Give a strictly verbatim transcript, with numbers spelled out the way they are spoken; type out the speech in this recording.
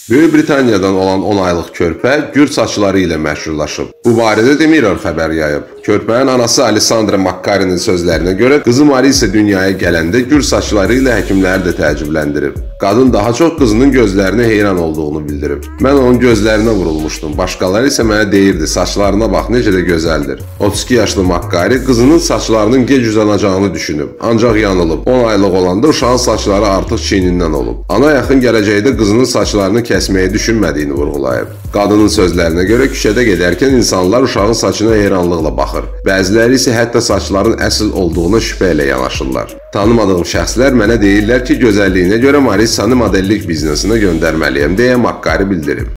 Böyük Britaniyadan olan on aylıq körpə gür saçları ilə məşhurlaşıb. Bu barədə The Mirror xəbər yayıb. Körpənin anası Alessandra McCarry'nin sözlərinə görə qızı Marisa dünyaya gələndə gür saçları ilə həkimləri də təəccübləndirib. Qadın daha çox qızının gözlərinə heyran olduğunu bildirib. Mən onun gözlərinə vurulmuşdum. Başqaları isə mənə deyirdi, saçlarına bax necə də gözəldir. otuz iki yaşlı McCarry qızının saçlarının gec uzanacağını düşünüb. Ancaq yanılıb. on aylıq olanda uşağın saçları artıq çiynindən olub. Ana yaxın gələcəkdə qızının saçlarını kəsməyi düşünmədiyini vurğulayıb. Qadının sözlərinə görə küçədə gedərkən insanlar uşağın saçına heyranlıqla baxır. Bəziləri isə hətta saçların əsl olduğuna şübhə ilə yanaşırlar. Tanımadığım şəxslər mənə deyirlər ki, gözəlliyinə görə Marissanı modellik biznesinə göndərməliyəm deyə McCarry bildirib.